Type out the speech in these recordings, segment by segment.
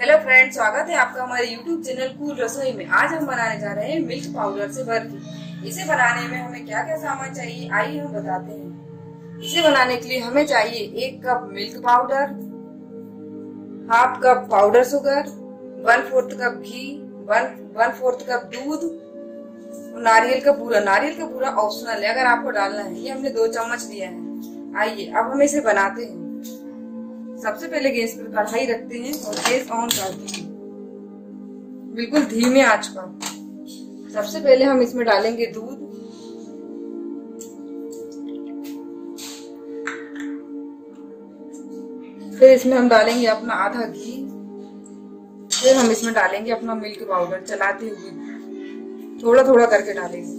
Hello friends, स्वागत है आपका हमारे यूट्यूब चैनल कूल रसोई में। आज हम बनाने जा रहे हैं मिल्क पाउडर से बर्फी। इसे बनाने में हमें क्या क्या सामान चाहिए आइए हम बताते हैं। इसे बनाने के लिए हमें चाहिए 1 cup milk powder, half cup powder sugar, 1/4 cup घी, 1/4 कप दूध, नारियल का पूरा। नारियल का पूरा ऑप्शनल है, अगर आपको डालना है। ये हमने 2 चम्मच लिया है। आइए अब हम इसे बनाते हैं। सबसे पहले गैस पर कढ़ाई रखते हैं और गैस ऑन करते हैं, बिल्कुल धीमे आंच पर। सबसे पहले हम इसमें डालेंगे दूध, फिर इसमें हम डालेंगे अपना आधा घी, फिर हम इसमें डालेंगे अपना मिल्क पाउडर। चलाते हुए थोड़ा थोड़ा करके डालेंगे।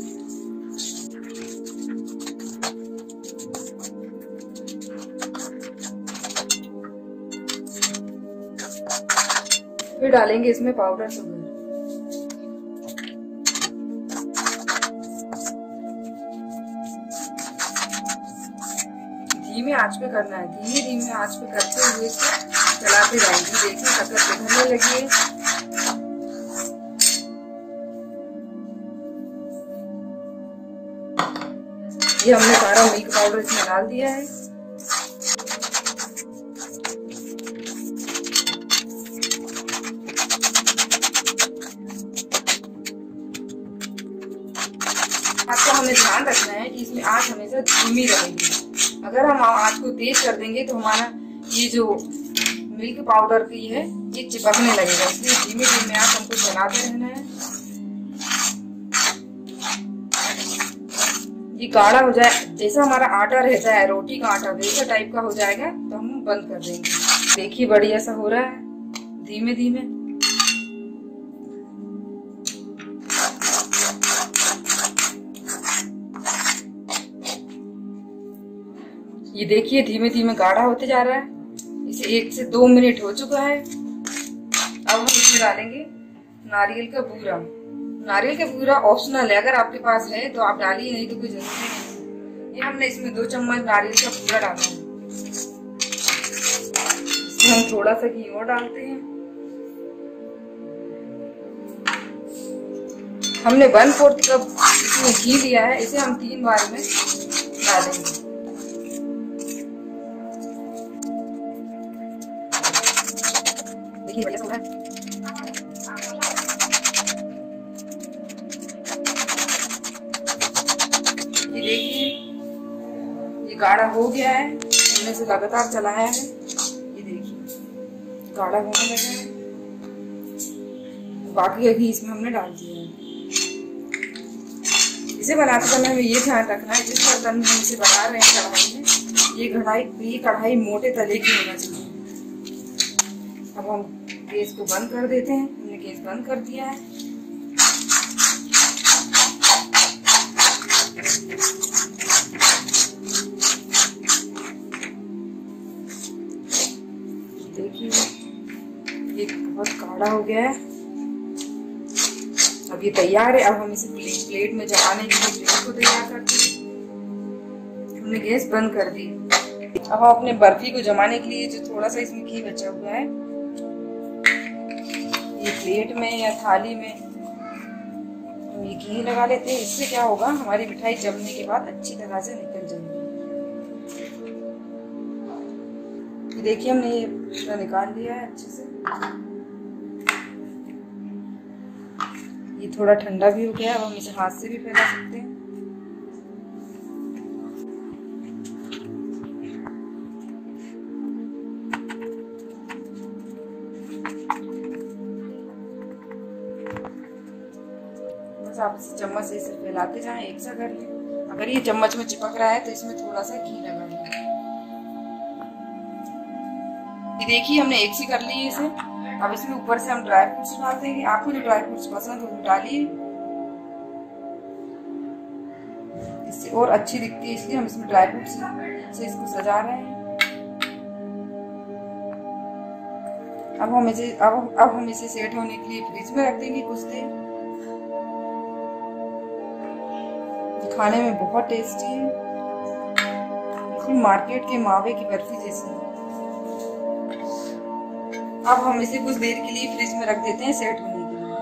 फिर डालेंगे इसमें पाउडर शुगर। धीमे आंच पे करना है, धीमे धीमे आंच पे करते हुए चलाते जाएंगे। देखिए शक्कर पिघलने लगी है। ये हमने सारा मिल्क पाउडर इसमें डाल दिया है। आपको हमें ध्यान रखना है कि इसमें आंच हमेशा धीमी रहेगी। अगर हम आंच को तेज कर देंगे तो हमारा ये जो मिल्क पाउडर की है ये चिपकने लगेगा, इसलिए धीमे धीमे आंच हमको चलाते रहना है। ये गाढ़ा हो जाए, जैसा हमारा आटा रहता है रोटी का आटा वैसा टाइप का हो जाएगा तो हम बंद कर देंगे। देखिए बढ़िया सा हो रहा है धीमे धीमे। ये देखिए धीमे धीमे गाढ़ा होते जा रहा है। इसे 1 से 2 मिनट हो चुका है। अब हम इसमें डालेंगे नारियल का बूरा। नारियल का बूरा ऑप्शनल है, अगर आपके पास है तो आप डालिए, नहीं तो कोई जरूरी नहीं। ये हमने इसमें 2 चम्मच नारियल का बूरा डाला है। इसमें हम थोड़ा सा घी और डालते हैं। हमने 1/4 कप इसमें घी लिया है, इसे हम 3 बार में डालेंगे। देखिए बढ़िया सा हो रहा है। ये देखिए ये गाढ़ा हो गया है, हमने इसे लगातार चलाया है। ये देखिए गाढ़ा होने लगा है। बाकी का घी इसमें हमने डाल दिया है। इसे बनाते समय हमें ये ध्यान रखना है, जिस बर्तन में हम इसे बना रहे हैं कढ़ाई में, ये कढ़ाई मोटे तले की होना चाहिए। अब हम गैस को बंद कर देते हैं। हमने गैस बंद कर दिया है। देखिए ये बहुत गाढ़ा हो गया है। अब ये तैयार है। अब हम इसे प्लेट में जमाने के लिए प्लेट को तैयार करते हैं। हमने गैस बंद कर दी। अब हम अपने बर्फी को जमाने के लिए जो थोड़ा सा इसमें घी बचा हुआ है, ये प्लेट में या थाली में हम ये घी लगा लेते हैं। इससे क्या होगा, हमारी मिठाई जमने के बाद अच्छी तरह से निकल जाएगी। देखिए हमने ये पूरा निकाल लिया है अच्छे से। ये थोड़ा ठंडा भी हो गया है। अब हम इसे हाथ से भी फैला सकते हैं। बस आप इसे चम्मच से इसे फैलाते जाएं, एक सा कर लें। अगर ये चम्मच में चिपक रहा है तो इसमें थोड़ा सा घी लगा लें। ये देखिए हमने एक सी कर ली है इसे। अब इसमें ऊपर से हम ड्राई फ्रूट्स डाल देंगे। आपको जो ड्राई फ्रूट्स पसंद हो वो डालिए, इससे और अच्छी दिखती है, इसलिए हम इसमें ड्राई फ्रूट्स से इसको सजा रहे हैं। अब हम इसे सेट होने के लिए फ्रिज में रख देंगे कुछ देर। खाने में बहुत टेस्टी है, इसमें मार्केट के मावे की बर्फी जैसी है। अब हम इसे कुछ देर के लिए फ्रिज में रख देते हैं सेट होने के लिए।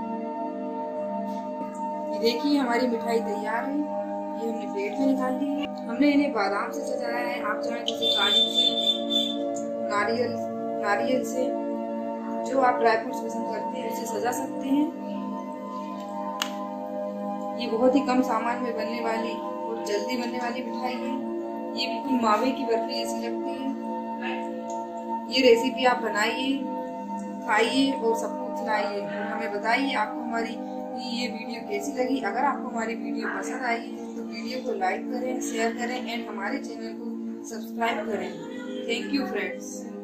ये देखिए हमारी मिठाई तैयार है। ये हमने प्लेट में निकाल ली है। हमने इन्हें बादाम से सजाया है। आप चाहें तो इसे काजू से, नारियल से, जो आप ड्राई फ्रूट्स पसंद करते हैं उसे सजा सकते हैं। ये बहुत ही कम सामान में बनने वाली और जल्दी बनने वाली मिठाई है। ये बिल्कुल मावे की बर्फी जैसी लगती है। ये रेसिपी आप बनाइए, खाइए और सबको खिलाइए और हमें बताइए आपको हमारी ये वीडियो कैसी लगी। अगर आपको हमारी वीडियो पसंद आई है तो वीडियो को लाइक करें, शेयर करें एंड हमारे चैनल को सब्सक्राइब करें। Thank you friends.